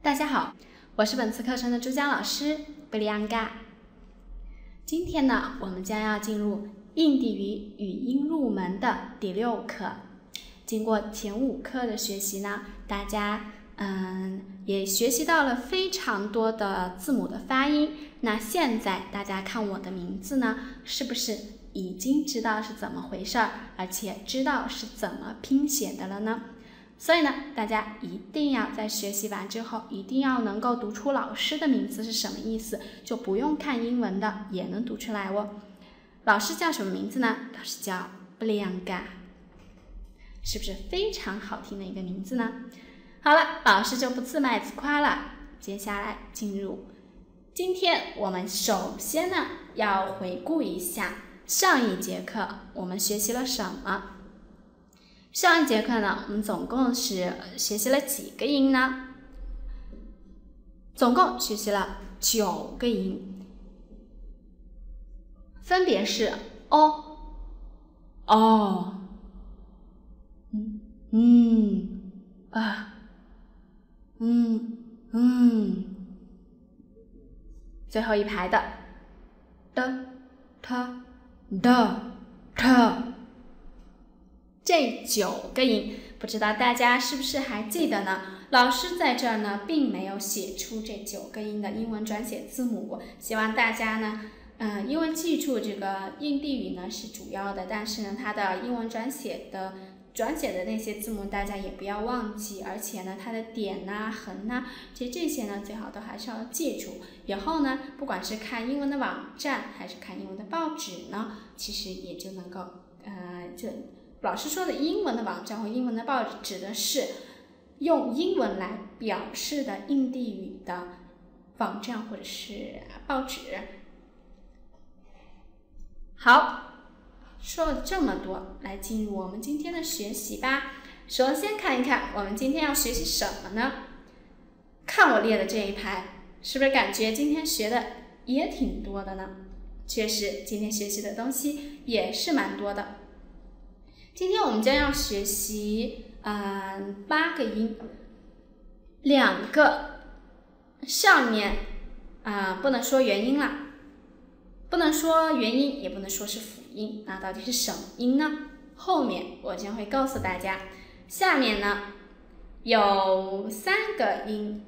大家好，我是本次课程的主讲老师布里安嘎。今天呢，我们将要进入印地语语音入门的第6课。经过前5课的学习呢，大家也学习到了非常多的字母的发音。那现在大家看我的名字呢，是不是已经知道是怎么回事儿，而且知道是怎么拼写的了呢？所以呢，大家一定要在学习完之后，一定要能够读出老师的名字是什么意思，就不用看英文的也能读出来哦。老师叫什么名字呢？老师叫布里安嘎，是不是非常好听的一个名字呢？好了，老师就不自卖自夸了，接下来进入今天我们首先呢要回顾一下上一节课我们学习了什么。上一节课呢，我们总共是学习了几个音呢？总共学习了9个音，分别是 o、o、啊、最后一排的 d、t、d、t。这9个音，不知道大家是不是还记得呢？老师在这儿呢，并没有写出这9个音的英文转写字母，希望大家呢，因为记住这个印地语呢是主要的，但是呢，它的英文转写的那些字母大家也不要忘记，而且呢，它的点呐、横呐，其实这些呢，最好都还是要记住。以后呢，不管是看英文的网站，还是看英文的报纸呢，其实也就能够，老师说的英文的网站或英文的报纸，指的是用英文来表示的印地语的网站或者是报纸。好，说了这么多，来进入我们今天的学习吧。首先看一看我们今天要学习什么呢？看我列的这一排，是不是感觉今天学的也挺多的呢？确实，今天学习的东西也是蛮多的。今天我们将要学习8个音，2个上面不能说元音了，不能说元音，也不能说是辅音，那到底是什么音呢？后面我将会告诉大家。下面呢有3个音，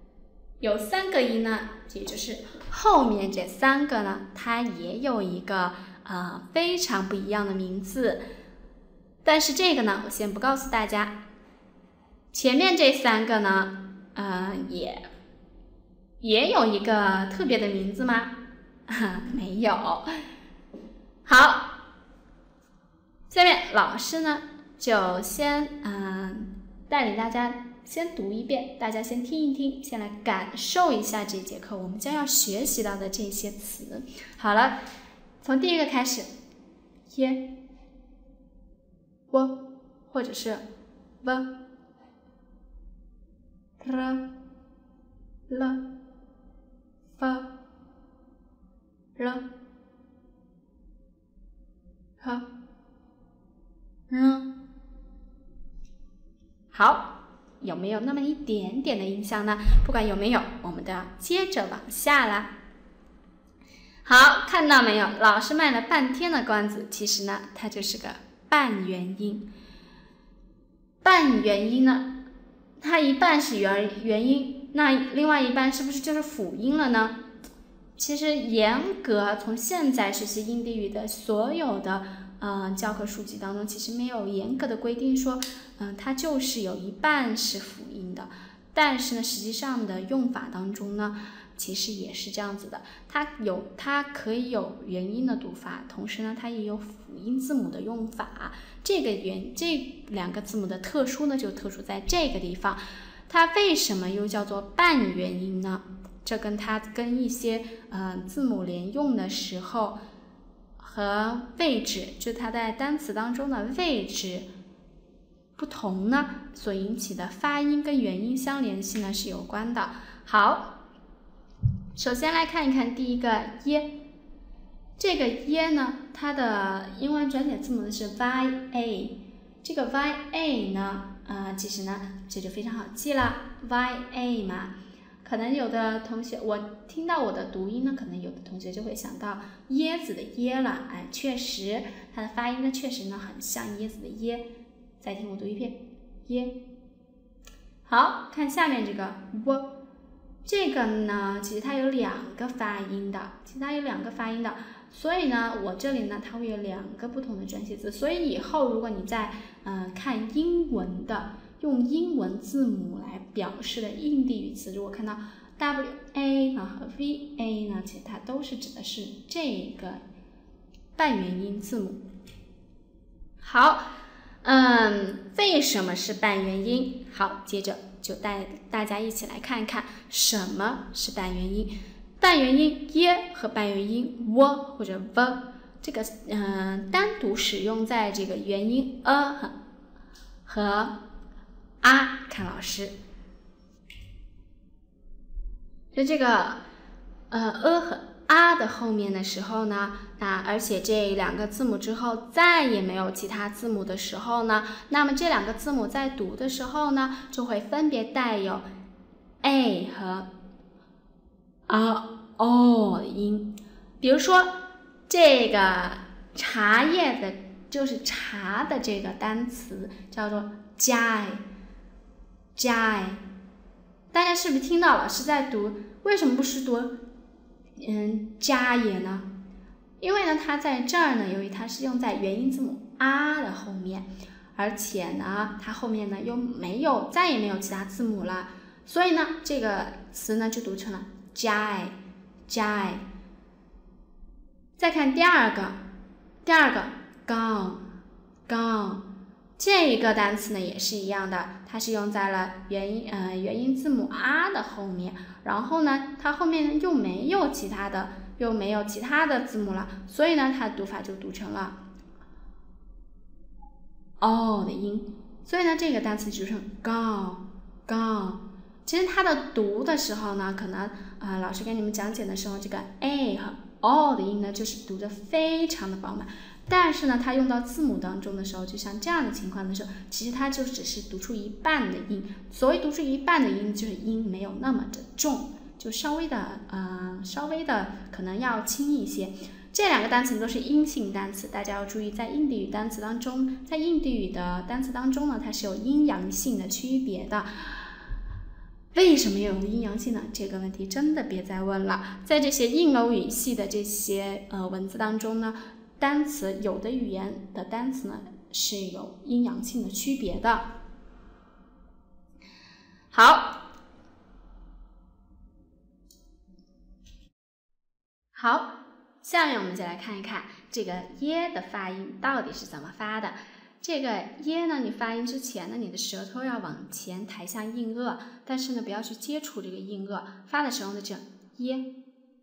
呢，也就是后面这3个呢，它也有一个非常不一样的名字。但是这个呢，我先不告诉大家。前面这3个呢，也有一个特别的名字吗？没有。好，下面老师呢就先带领大家先读一遍，大家先听一听，先来感受一下这节课我们将要学习到的这些词。好了，从第一个开始，耶。我或者是 v r l f r h r。 好，有没有那么一点点的印象呢？不管有没有，我们都要接着往下啦。好，看到没有？老师卖了半天的关子，其实呢，它就是个半元音。半元音呢，它一半是元音，那另外一半是不是就是辅音了呢？其实严格从现在学习印地语的所有的教科书籍当中，其实没有严格的规定说它就是有一半是辅音的。但是呢，实际上的用法当中呢，其实也是这样子的，它可以有元音的读法，同时呢，它也有辅音字母的用法。这2个字母的特殊呢，就特殊在这个地方。它为什么又叫做半元音呢？这跟一些字母连用的时候和位置，就它在单词当中的位置不同呢，所引起的发音跟元音相联系呢是有关的。好，首先来看一看第一个耶。这个耶呢，它的英文转写字母呢是 YA。这个 YA 呢，其实呢这就非常好记了 ，YA 嘛。 可能有的同学，我听到我的读音呢，可能有的同学就会想到椰子的椰了，哎，确实它的发音呢，确实呢很像椰子的椰。再听我读一遍，椰。好，看下面这个 w， 这个呢，其实它有2个发音的，所以呢，我这里呢，它会有2个不同的转写字，所以以后如果你在看英文的，用英文字母来表示的印地语词，如果看到 WA 呢和 VA 呢，其实它都是指的是这个半元音字母。好。为什么是半元音？好，接着就带大家一起来看一看什么是半元音。半元音耶和半元音 w 或者 v， 这个单独使用在这个元音和啊，看老师，就这个和啊的后面的时候呢，而且这2个字母之后再也没有其他字母的时候呢，那么这2个字母在读的时候呢，就会分别带有 a 和 o 的音。比如说这个茶叶的，就是茶的这个单词叫做 chai， 大家是不是听到老师在读？为什么不是读加也呢？因为呢，它在这儿呢，由于它是用在元音字母啊的后面，而且呢，它后面呢又再也没有其他字母了，所以呢，这个词呢就读成了 jai。再看第二个 gong， 这个单词呢也是一样的，它是用在了元音字母啊的后面，然后呢，它后面又没有其他的字母了，所以呢，它读法就读成了 o 的音，所以呢，这个单词就读成 gong。其实它的读的时候呢，可能老师给你们讲解的时候，这个 a 和 o 的音呢，就是读得非常的饱满。但是呢，它用到字母当中的时候，就像这样的情况的时候，其实它就只是读出一半的音。所谓读出一半的音，就是音没有那么的重，就稍微的可能要轻一些。这2个单词都是阴性单词，大家要注意，在印地语的单词当中呢，它是有阴阳性的区别的。为什么有阴阳性呢？这个问题真的别再问了。在这些印欧语系的这些文字当中呢，单词有的语言的单词呢是有阴阳性的区别的。好，下面我们就来看一看这个耶的发音到底是怎么发的。这个耶呢，你发音之前呢，你的舌头要往前抬向硬腭，但是呢，不要去接触这个硬腭。发的时候呢，就耶。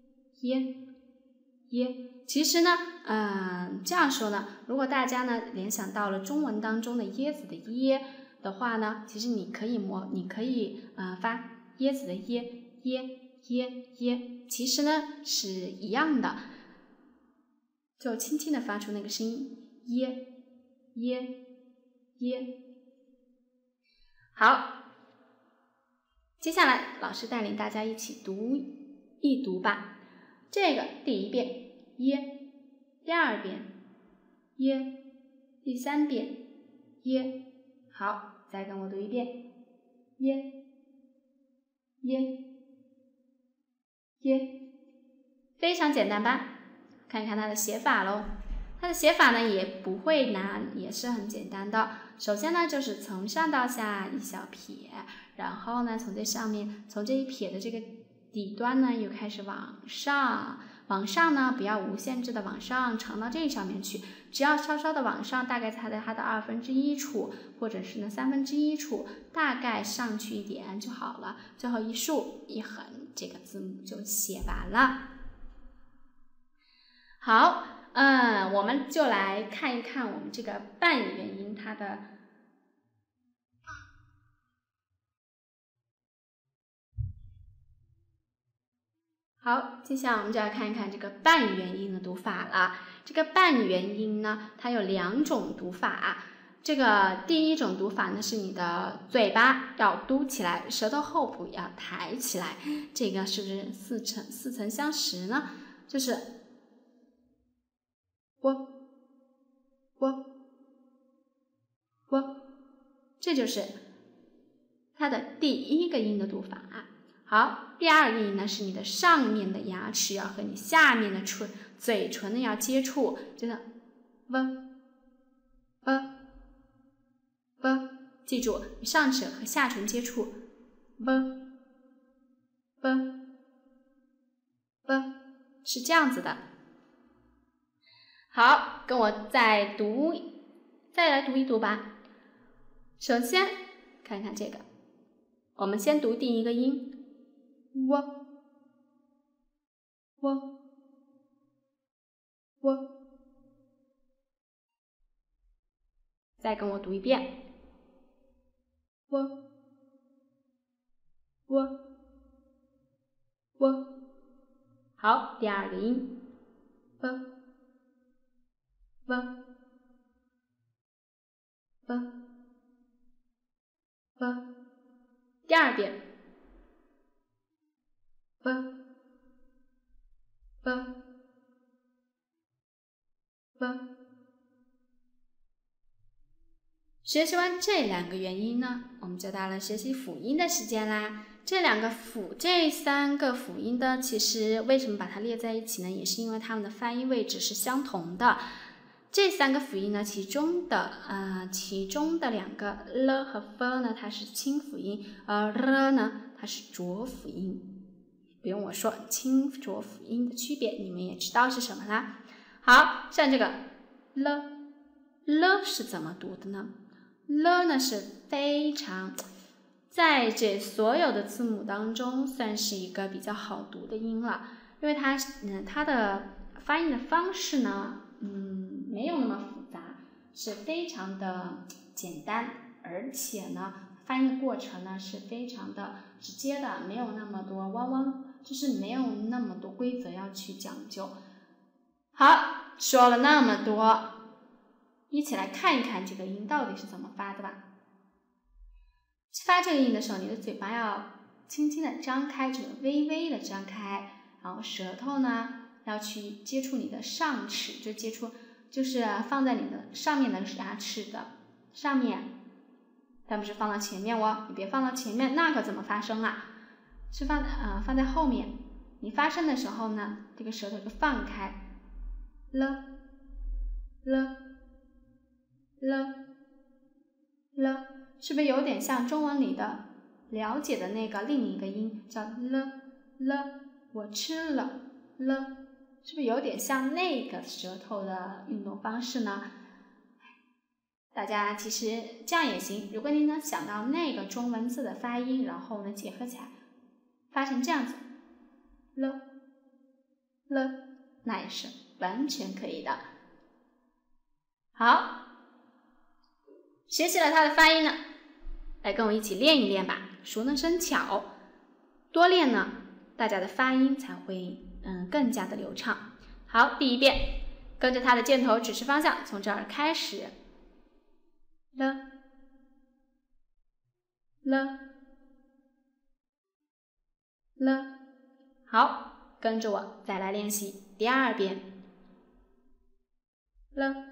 其实呢，这样说呢，如果大家呢联想到了中文当中的椰子的椰的话呢，其实你可以发椰子的椰，其实呢是一样的，就轻轻的发出那个声音耶。好，接下来老师带领大家一起一读吧。这个第1遍耶，第2遍耶，第3遍耶。好，再跟我读一遍耶，非常简单吧？看一看它的写法咯。它的写法呢也不会难，也是很简单的。首先呢，就是从上到下一小撇，然后呢，从这一撇的这个底端呢，又开始往上呢，不要无限制的往上长到这上面去，只要稍稍的往上，大概它的1/2处，或者是呢1/3处，大概上去一点就好了。最后一竖一横，这个字母就写完了。好。我们就来看一看我们这个半元音它的好，接下来我们就来看一看这个半元音的读法了。这个半元音呢，它有2种读法。 这个第一种读法呢，是你的嘴巴要嘟起来，舌头后部要抬起来，这个是不是似曾相识呢？就是我，这就是它的第一个音的读法啊。好，第二个音呢，是你的上面的牙齿要和你下面的嘴唇呢要接触，就是记住，上齿和下唇接触，是这样子的。好，跟我再来读一读吧。首先看看这个，我们先读第一个音，再跟我读一遍，好，第二个音，第二遍，学习完这两个元音呢，我们就到了学习辅音的时间啦。这三个辅音的，其实为什么把它列在一起呢？也是因为它们的发音位置是相同的。这三个辅音呢，其中的两个 l 和 f 呢，它是清辅音，而 r 呢，它是浊辅音。不用我说，清浊辅音的区别，你们也知道是什么啦。好，像这个 l 是怎么读的呢？l 呢是非常在这所有的字母当中算是一个比较好读的音了，因为它的发音的方式呢，没有那么复杂，是非常的简单，而且呢，发音的过程呢是非常的直接的，没有那么多就是没有那么多规则要去讲究。好，说了那么多。一起来看一看这个音到底是怎么发的吧。发这个音的时候，你的嘴巴要轻轻的张开，这个微微的张开，然后舌头呢要去接触你的上齿，就是放在你的上面的牙齿的上面，但不是放到前面哦，你别放到前面，那可怎么发声啊？是放在后面。你发声的时候呢，这个舌头就放开，了。是不是有点像中文里的了解的那个另一个音叫了？我吃了了，是不是有点像那个舌头的运动方式呢？大家其实这样也行，如果你能想到那个中文字的发音，然后呢结合起来发成这样子了，那也是完全可以的。好，学习了它的发音呢，来跟我一起练一练吧，熟能生巧。多练呢，大家的发音才会更加的流畅。好，第一遍，跟着它的箭头指示方向，从这儿开始，了，好，跟着我再来练习第二遍，了。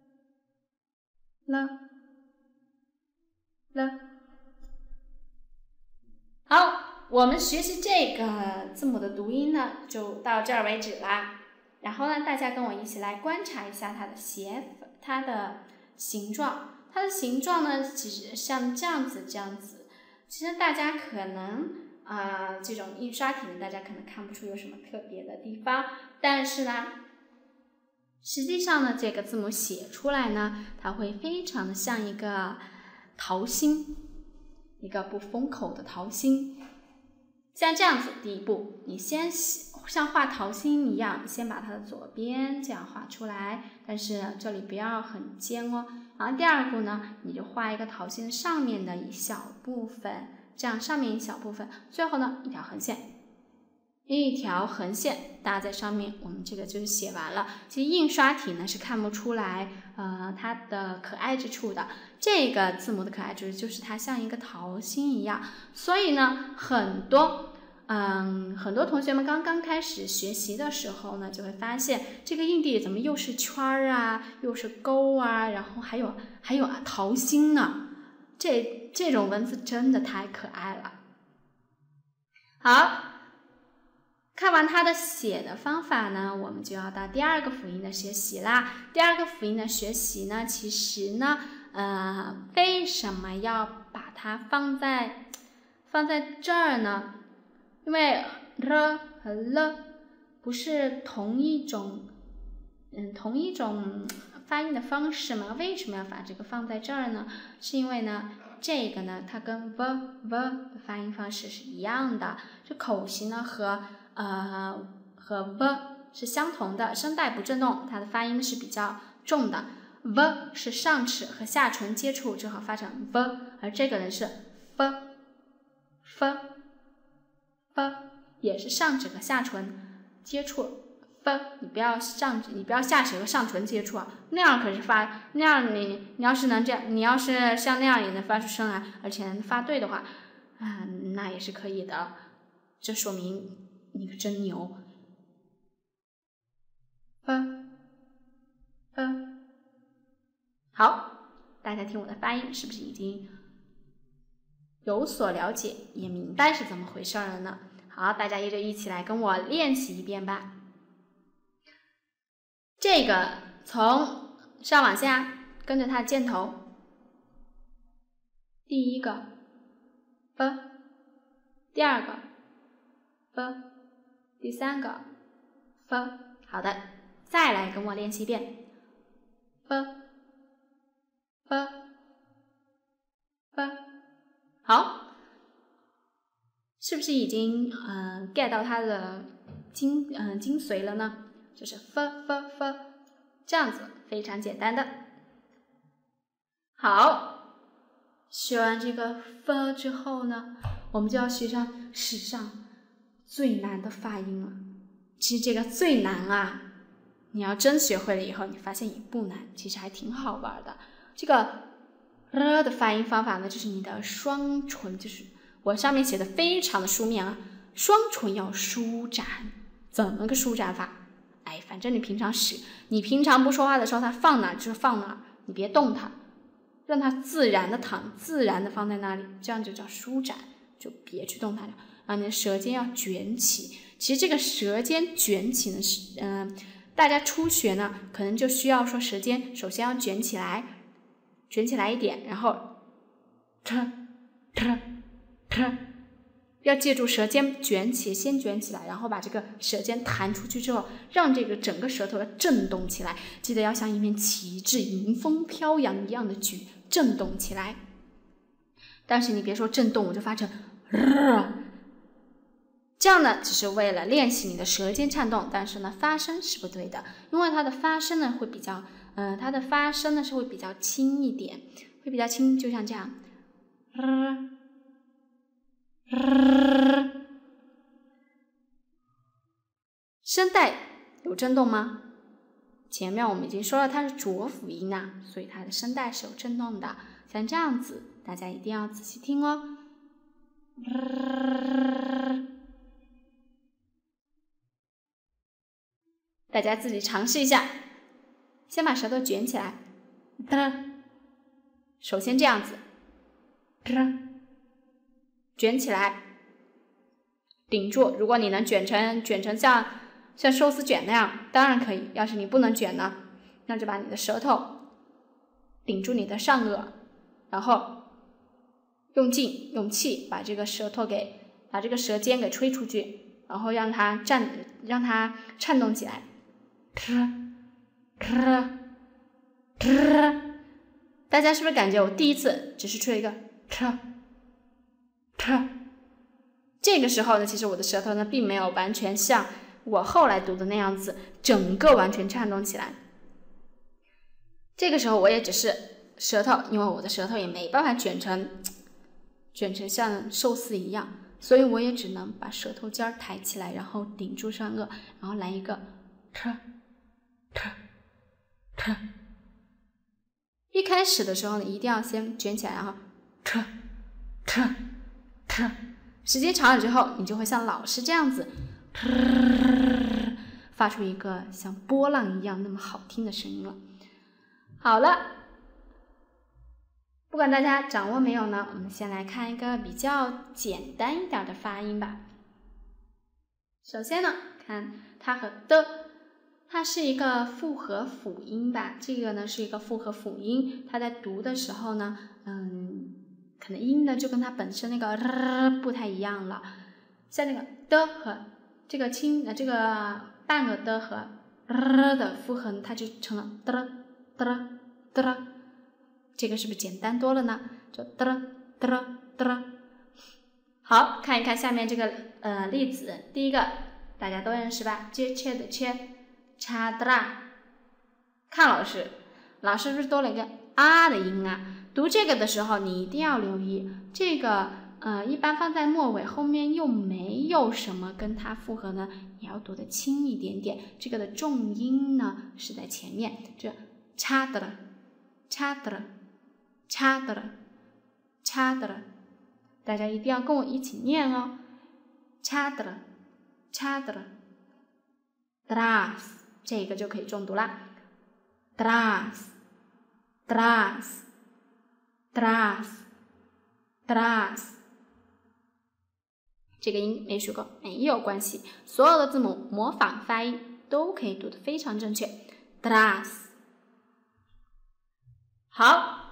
好，我们学习这个字母的读音呢，就到这儿为止啦。然后呢，大家跟我一起来观察一下它的它的形状。它的形状呢，其实像这样子。其实大家可能这种印刷体呢，大家可能看不出有什么特别的地方，但是呢，实际上呢，这个字母写出来呢，它会非常的像一个桃心，一个不封口的桃心。像这样子，第一步，你先像画桃心一样，先把它的左边这样画出来，但是这里不要很尖哦。然后第二步呢，你就画一个桃心上面的一小部分，这样上面一小部分，最后呢一条横线， 一条横线搭在上面，我们这个就是写完了。其实印刷体呢是看不出来它的可爱之处的。这个字母的可爱之处就是它像一个桃心一样，所以呢很多同学们刚刚开始学习的时候呢，就会发现这个印地怎么又是圈儿啊，又是勾啊，然后还有桃心呢，这种文字真的太可爱了。好。看完它的写的方法呢，我们就要到第二个辅音的学习啦。第二个辅音的学习呢，其实呢，为什么要把它放在这儿呢？因为 r 和 l 不是同一种发音的方式吗？为什么要把这个放在这儿呢？是因为呢，这个呢，它跟 v 的发音方式是一样的，这口型呢和 v 是相同的，声带不振动，它的发音是比较重的。v 是上齿和下唇接触之后发成 v， 而这个呢是 f， 也是上齿和下唇接触。你不要下齿和上唇接触啊，那样可是那样你要是能这样，你要是像那样也能发出声来，而且能发对的话，那也是可以的。这说明你可真牛。好，大家听我的发音是不是已经有所了解，也明白是怎么回事了呢？好，大家一起来跟我练习一遍吧。这个从上往下跟着它的箭头，第一个 b， 第二个 b， 第三个 f。 好的，再来跟我练习一遍 b。 好，是不是已经get 到它的精髓了呢？就是 f， 这样子非常简单的。好，学完这个 f 之后呢，我们就要学上史上最难的发音了。其实这个最难啊，你要真学会了以后，你发现也不难，其实还挺好玩的。这个 r 的发音方法呢，就是你的双唇，就是我上面写的非常的书面啊，双唇要舒展。怎么个舒展法？反正你平常不说话的时候，它放哪就是放哪，你别动它，让它自然的躺，自然的放在那里，这样就叫舒展，就别去动它了。然后你的舌尖要卷起，其实这个舌尖卷起呢是，大家初学呢可能就需要说舌尖首先要卷起来一点，然后要记住舌尖卷起，先卷起来，然后把这个舌尖弹出去之后，让这个整个舌头要震动起来，记得要像一面旗帜迎风飘扬一样的举，震动起来。但是你别说震动我就发成这样呢，只是为了练习你的舌尖颤动，但是呢发声是不对的，因为它的发声呢会比较是会比较轻一点，会比较轻，就像这样声带有震动吗？前面我们已经说了它是浊辅音啊，所以它的声带是有震动的，像这样子大家一定要仔细听哦。大家自己尝试一下，先把舌头卷起来，首先这样子卷起来，顶住。如果你能卷成像寿司卷那样，当然可以。要是你不能卷呢，那就把你的舌头顶住你的上颚，然后用劲用气把这个舌尖给吹出去，然后让它颤动起来。大家是不是感觉我第一次只是吹一个这个时候呢，其实我的舌头呢并没有完全像我后来读的那样子整个完全颤动起来。这个时候我也只是舌头，因为我的舌头也没办法卷成像寿司一样， 所以我也只能把舌头尖儿抬起来，然后顶住上颚，然后来一个 t。一开始的时候呢，一定要先卷起来，然后 t。时间长了之后，你就会像老师这样子发出一个像波浪一样那么好听的声音了。好了，不管大家掌握没有呢，我们先来看一个比较简单一点的发音吧。首先呢，看它和的，它是一个复合辅音吧。这个呢是一个复合辅音，它在读的时候呢，可能音呢就跟它本身那个不太一样了。像那个的和这个这个半个的和的复合，它就成了的。这个是不是简单多了呢？就的。好，看一看下面这个例子。第一个大家都认识吧？接切的切，查的啦。看老师是不是多了一个啊的音啊？读这个的时候，你一定要留意这个一般放在末尾，后面又没有什么跟它复合呢，你要读得轻一点点。这个的重音呢是在前面，这查的了。大家一定要跟我一起念哦。查的了 ，dras， 这个就可以重读啦。dras， 这个音没学过没有关系，所有的字母模仿发音都可以读得非常正确。dras。好，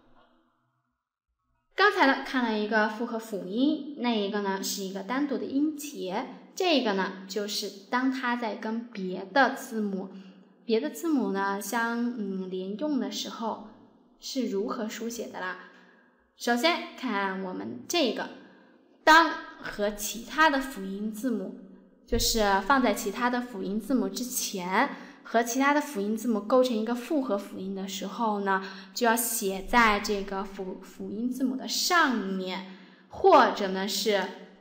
刚才呢看了一个复合辅音，那一个呢是一个单独的音节，这个呢就是当它在跟别的字母呢相连用的时候是如何书写的啦。首先看我们这个，当和其他的辅音字母，就是放在其他的辅音字母之前，和其他的辅音字母构成一个复合辅音的时候呢，就要写在这个辅音字母的上面，或者呢是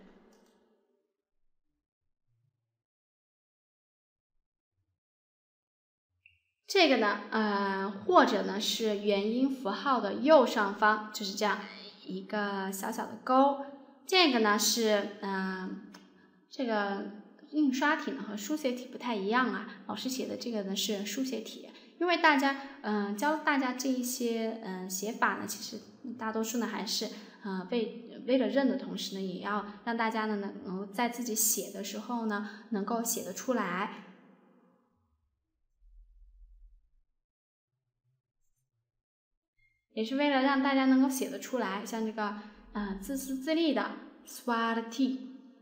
这个呢，或者呢是元音符号的右上方，就是这样一个小小的勾。这个呢是这个印刷体呢和书写体不太一样啊，老师写的这个呢是书写体，因为大家教大家这一些写法呢，其实大多数呢还是为了认的同时呢，也要让大家呢能够在自己写的时候呢能够写得出来，也是为了让大家能够写得出来。像这个自私自利的 swarty，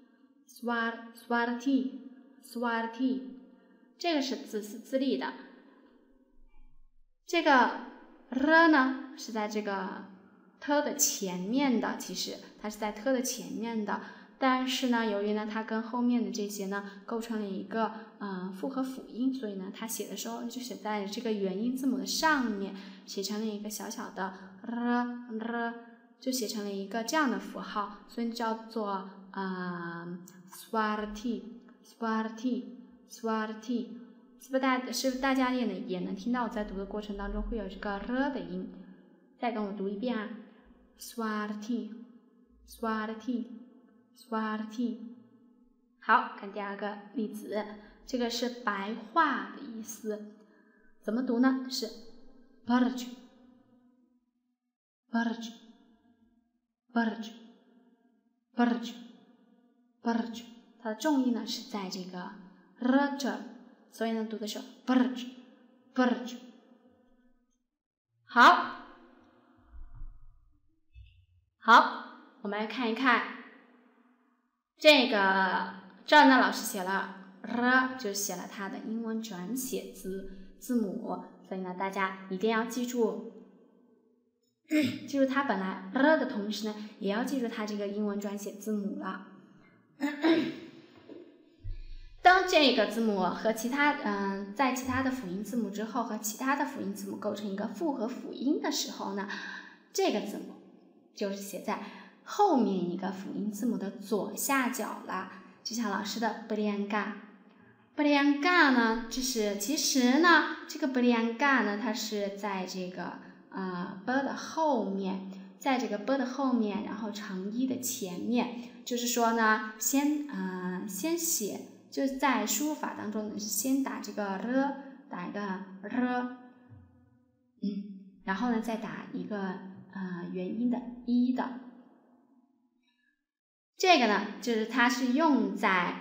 这个是自私自利的。这个 r 呢是在这个 t 的前面的，其实它是在 t 的前面的，但是呢由于呢它跟后面的这些呢构成了一个复合辅音，所以呢它写的时候就写在这个元音字母的上面，写成了一个小小的 r， 就写成了一个这样的符号，所以叫做swarty。是不是大家也能听到我在读的过程当中会有这个 r 的音？再跟我读一遍啊 ，swarty。好，看第二个例子，这个是白话的意思，怎么读呢？是 barge， 它的重音呢是在这个 r 这，所以呢读的是 barge。好，我们来看一看这个，这儿呢老师写了 r， 就写了它的英文转写字母，所以呢大家一定要记住它本来 r 的同时呢，也要记住它这个英文转写字母了。当这个字母和其他在其他的辅音字母之后和其他的辅音字母构成一个复合辅音的时候呢，这个字母就是写在后面一个辅音字母的左下角了，就像老师的不连嘎。不连嘎呢，就是其实呢，这个不连嘎呢，它是在这个b 的后面，在这个 b 的后面，然后长一的前面，就是说呢，先写，就是在输入法当中呢，是先打这个 r， 打一个 r， 然后呢再打一个元音的一的。这个呢，就是它是用在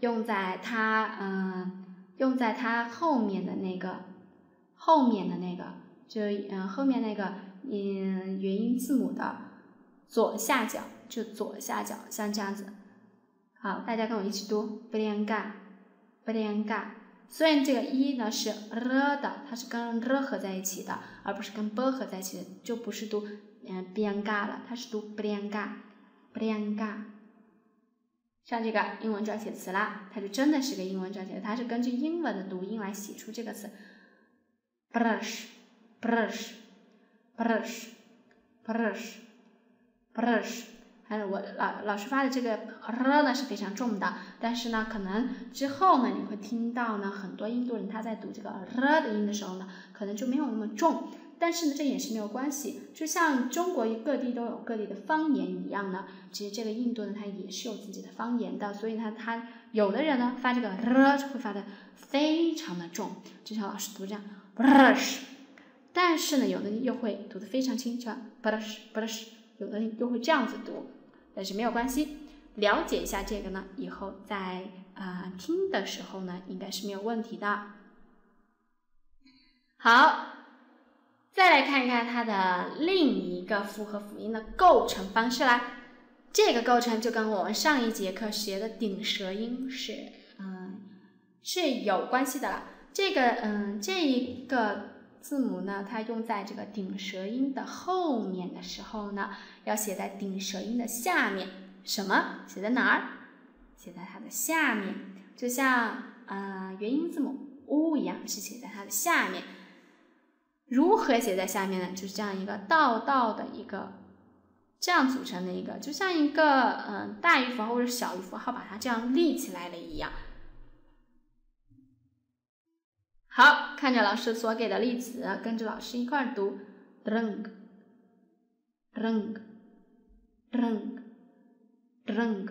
它后面的那个，就后面那个元音字母的左下角，就左下角，像这样子。好，大家跟我一起读不连嘎，不连嘎。虽然这个一呢是 r 的，它是跟 r 合在一起的，而不是跟 b 合在一起的，就不是读边嘎了，它是读不连嘎，不连嘎。像这个英文转写词啦，它就真的是个英文转写词，它是根据英文的读音来写出这个词 brush brush brush brush brush。还有我老师发的这个 r 呢是非常重的，但是呢可能之后呢你会听到呢很多印度人他在读这个 r 的音的时候呢可能就没有那么重，但是呢这也是没有关系，就像中国各地都有各地的方言一样呢，其实这个印度呢它也是有自己的方言的，所以呢它有的人呢发这个 r 会发的非常的重，就像老师读这样 brush， 但是呢有的人又会读得非常轻，像 brush brush， 有的人又会这样子读，但是没有关系，了解一下这个呢以后在听的时候呢应该是没有问题的。好，再来看一看它的另一个复合辅音的构成方式啦。这个构成就跟我们上一节课学的顶舌音是有关系的啦。这一个字母呢，它用在这个顶舌音的后面的时候呢，要写在顶舌音的下面。什么？写在哪儿？写在它的下面，就像元音字母 u 一样，是写在它的下面。如何写在下面呢？就是这样一个倒的一个，这样组成的一个，就像一个大于符号或者小于符号把它这样立起来了一样。好，看着老师所给的例子，跟着老师一块儿读 drunk drunk drunk drunk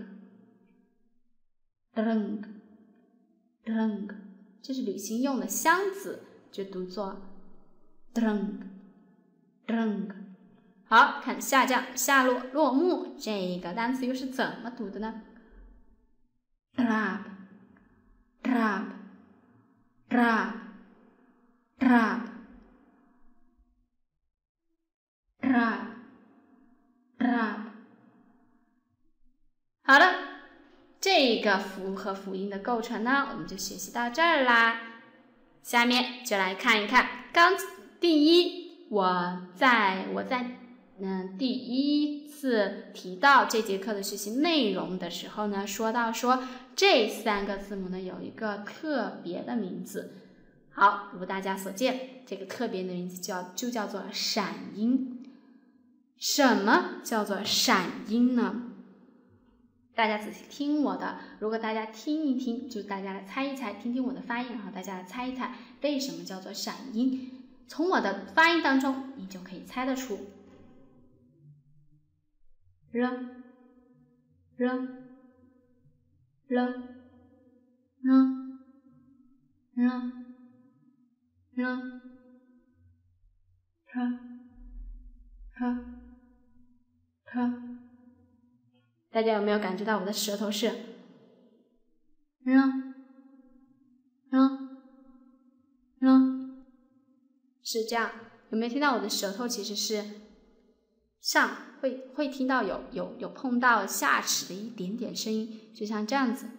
drunk drunk， 这是旅行用的箱子，就读作drunk drunk。 好，看下落幕，这个单词又是怎么读的呢？ drab drab drab drab drab drab。 好了，这个复合辅音的构成呢我们就学习到这儿啦。下面就来看一看我在第一次提到这节课的学习内容的时候呢，说这3个字母呢有一个特别的名字。好，如大家所见，这个特别的名字就叫做闪音。什么叫做闪音呢？大家仔细听我的，如果大家听一听，就大家来猜一猜，听听我的发音，然后大家来猜一猜为什么叫做闪音。从我的发音当中，你就可以猜得出。大家有没有感觉到我的舌头是是这样？有没有听到我的舌头其实是会听到有碰到下齿的一点点声音，就像这样子。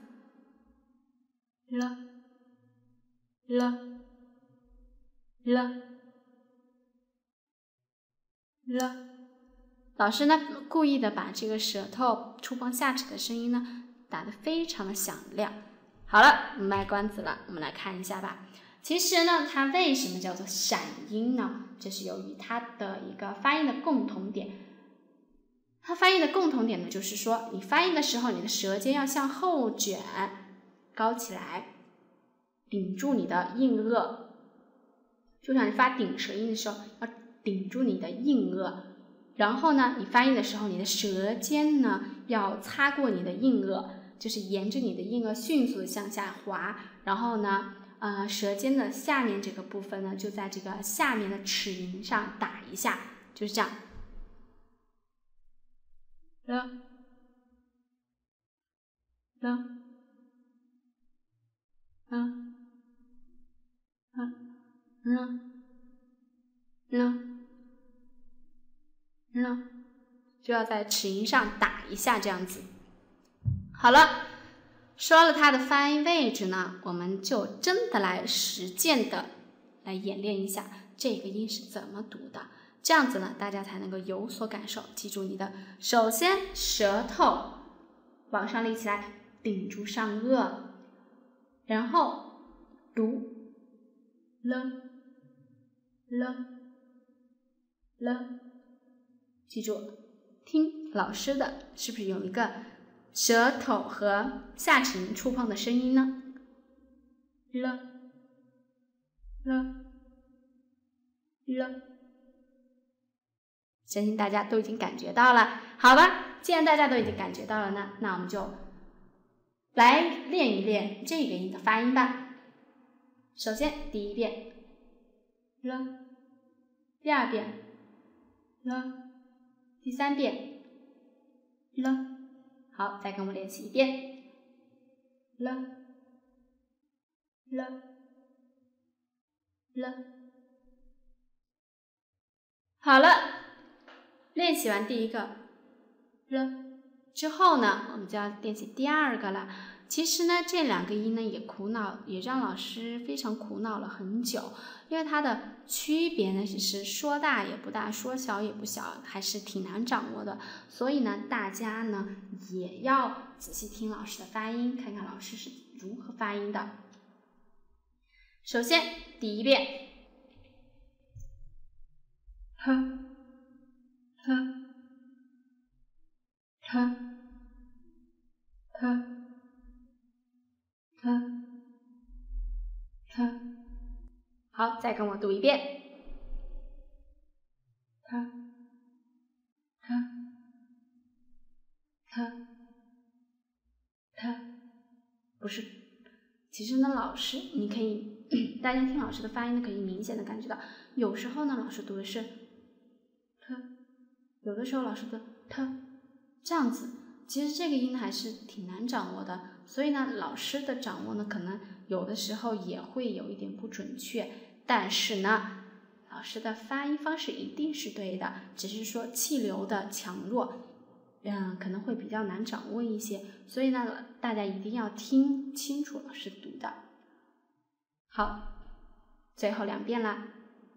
老师呢故意的把这个舌头触碰下齿的声音呢打得非常的响亮。好了，卖关子了，我们来看一下吧。其实呢它为什么叫做闪音呢？这是由于它的一个发音的共同点。 它发音的共同点呢，就是说你发音的时候，你的舌尖要向后卷，高起来，顶住你的硬腭。就像你发顶舌音的时候，要顶住你的硬腭。然后呢，你发音的时候，你的舌尖呢要擦过你的硬腭，就是沿着你的硬腭迅速的向下滑。然后呢，舌尖的下面这个部分呢，就在这个下面的齿龈上打一下，就是这样。就要在齿龈上打一下，这样子。好了，说了它的发音位置呢，我们就真的来实践的来演练一下这个音是怎么读的。这样子呢，大家才能够有所感受。记住你的，首先舌头往上立起来，顶住上颚，然后读了，记住，听老师的，是不是有一个舌头和下齿龈触碰的声音呢？相信大家都已经感觉到了。好吧，既然大家都已经感觉到了呢，那我们就来练一练这个音的发音吧。首先第一遍了，第二遍了，第三遍了。好，再跟我练习一遍了。好了，练习完第一个了之后呢，我们就要练习第二个了。其实呢，这两个音呢也让老师非常苦恼了很久，因为它的区别呢，其实说大也不大，说小也不小，还是挺难掌握的。所以呢，大家呢也要仔细听老师的发音，看看老师是如何发音的。首先，第一遍，好，再跟我读一遍。不是，其实呢，老师你可以，大家听老师的发音呢，可以明显的感觉到，有时候呢，老师读的是有的时候老师的这样子。其实这个音还是挺难掌握的，所以呢，老师的掌握呢，可能有的时候也会有一点不准确，但是呢，老师的发音方式一定是对的，只是说气流的强弱，可能会比较难掌握一些，所以呢，大家一定要听清楚老师读的。好，最后两遍啦，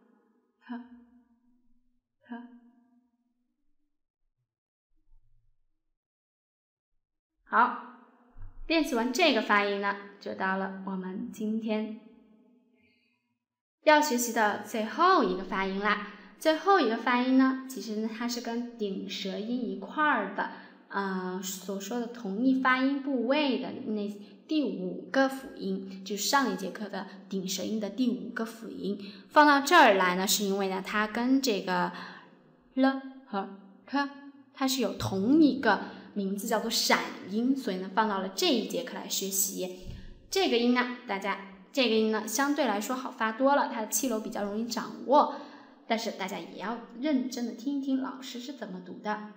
好，练习完这个发音呢，就到了我们今天要学习的最后一个发音啦。最后一个发音呢，其实呢它是跟顶舌音一块儿的，所说的同一发音部位的那第5个辅音，就是上一节课的顶舌音的第5个辅音，放到这儿来呢，是因为呢它跟这个了和科它是有同一个名字叫做闪音，所以呢放到了这一节课来学习。这个音呢，这个音呢相对来说好发多了，它的气流比较容易掌握，但是大家也要认真的听一听老师是怎么读的。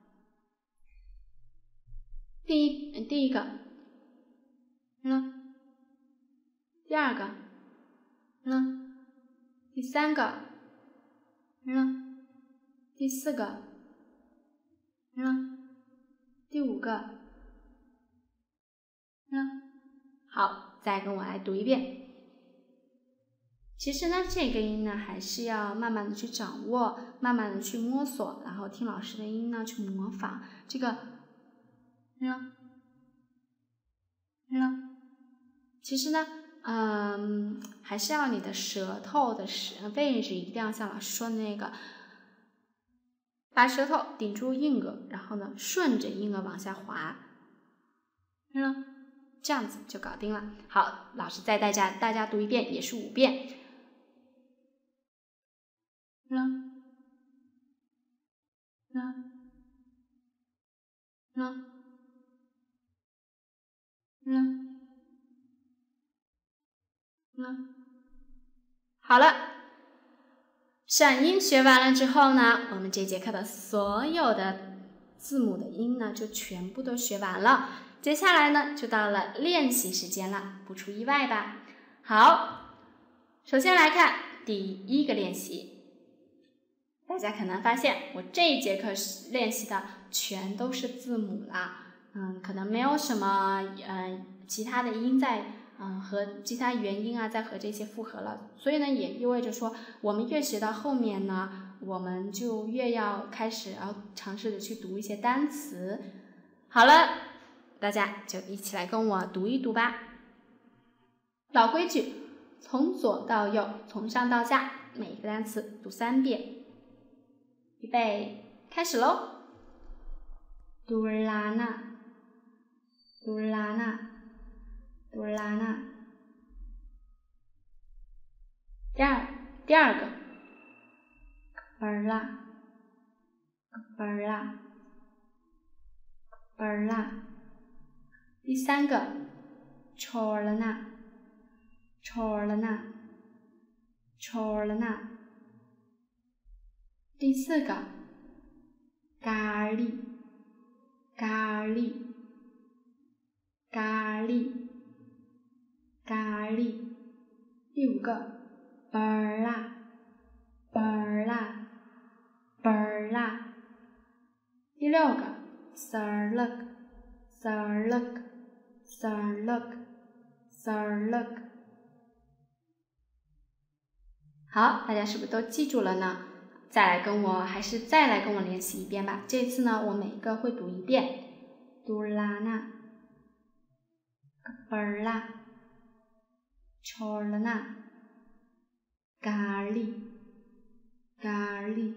第一个第二个第三个第四个第5个好，再跟我来读一遍。其实呢，这个音呢还是要慢慢的去掌握，慢慢的去摸索，然后听老师的音呢去模仿这个其实呢还是要你的舌头的位置一定要像老师说的那个把舌头顶住硬腭，然后呢，顺着硬腭往下滑，这样子就搞定了。好，老师再大家读一遍，也是5遍。好了，闪音学完了之后呢，我们这节课的所有的字母的音呢，就全部都学完了。接下来呢，就到了练习时间了，不出意外吧？好，首先来看第1个练习。大家可能发现，我这一节课练习的全都是字母啦，可能没有什么其他的音在和其他元音啊在和这些复合了，所以呢也意味着说，我们越学到后面呢，我们就越要开始尝试着去读一些单词。好了，大家就一起来跟我读一读吧。老规矩，从左到右，从上到下，每一个单词读3遍。预备，开始喽。Dulana， Dulana， Dulana。第二个 ，Kepala， Kepala， Kepala。第3个 ，Cholana， Cholana， Cholana。第4个 ，Gali， Gali， Gali， Gali。第5个 ，Berla， Berla， Berla。第6个 ，Serluk， Serluk， Serluk， Serluk。好，大家是不是都记住了呢？再来跟我练习一遍吧。这次呢，我每一个会读1遍。Dulana， Kepala， Cholana， Gali， Gali，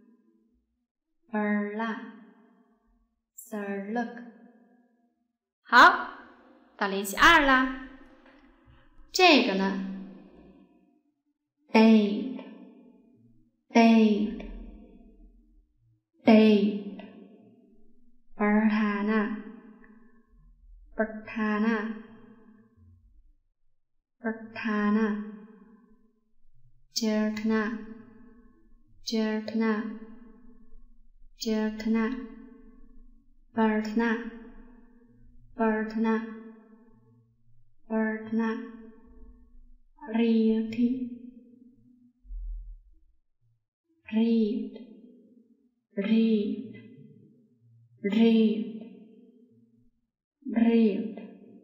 Berla， Serluk。好，到练习2啦。这个呢 ，Date， Date， Date， Berhana， Berhana， Berhana， Jertna， Jertna， Jertna， Bertna， Bertna， Bertna， Realty， Read， Read， Read， Read，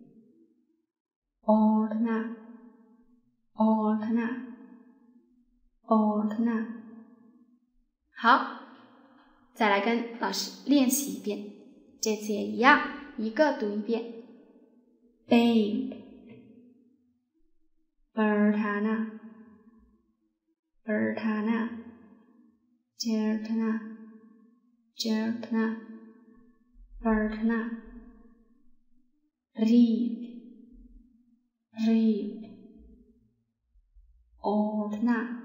Altna， Altna， Altna。好，再来跟老师练习1遍，这次也一样，一个读1遍。Babe， Bertana， Bertana， Jertna， Jertna， Bertna。Read， Read， Altna。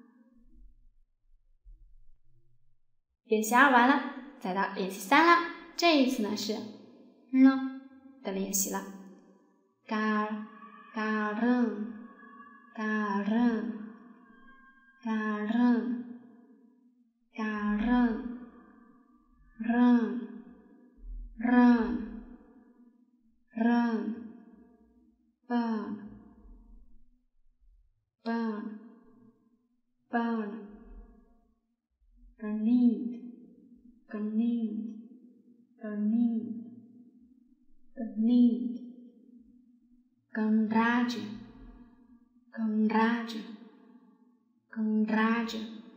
练习2完了，再到练习3了。这一次呢是的练习了。Gareng， Gareng， Gareng， Gareng， Reng， Reng， Reng， Burn， Burn， Burn， Grenade， Grenade， Grenade， Grenade， Gandraja， Gandraja， Gandraja，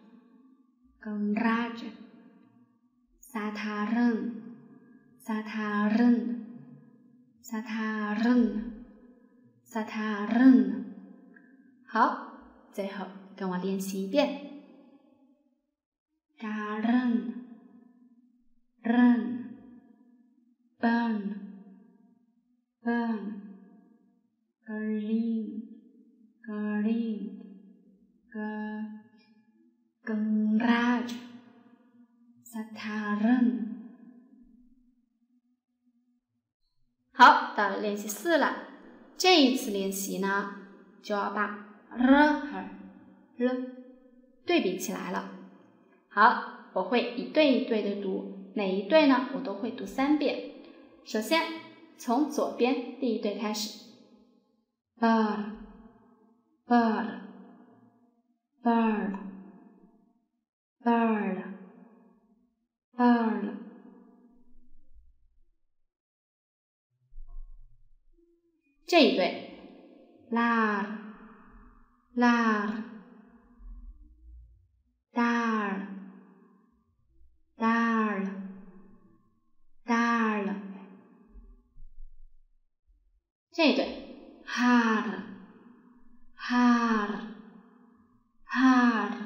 Gandraja。Satareng， Satareng， Satareng， Satareng。好，最后跟我练习1遍。Gareng， run burn burn green green garage Saturn。 好，到了练习4了。这一次练习呢，就要把 r 和 l 对比起来了。好，我会一对一对的读，每一对呢，我都会读3遍。首先从左边第一对开始 ，bird bird bird bird bird。 这一对 lar lar dar dar dar。 这一对 hard hard hard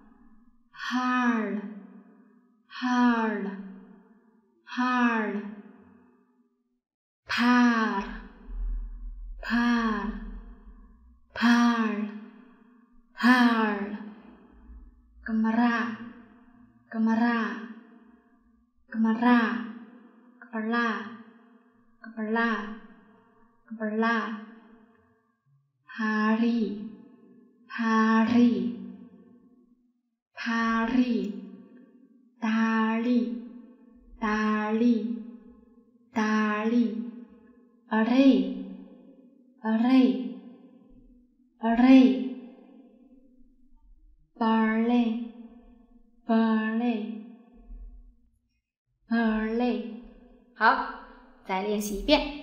hard hard hard par par par par gemara gemara gemara kepala kepala kepala hari hari hari tali tali tali array array array barley barley barley。 好，再练习一遍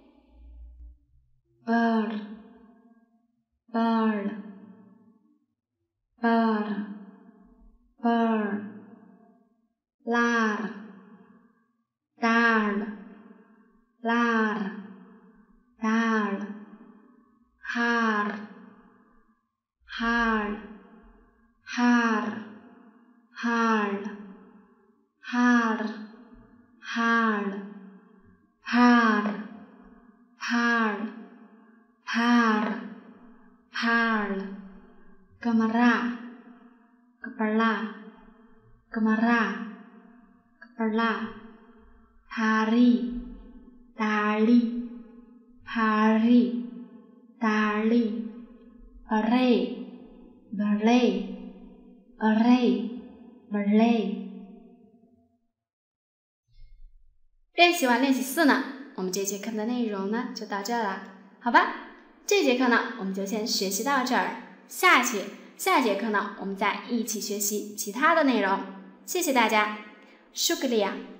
bird bird bird bird lard dard lard dard hard hard hard hard hard hard hard hard hard hard gemara kepala gemara kepala hari tali hari tali array barley array barley。 练习完练习4呢，我们这节课的内容呢就到这了，好吧？这节课呢我们就先学习到这儿，下节课呢我们再一起学习其他的内容。谢谢大家，shukriya。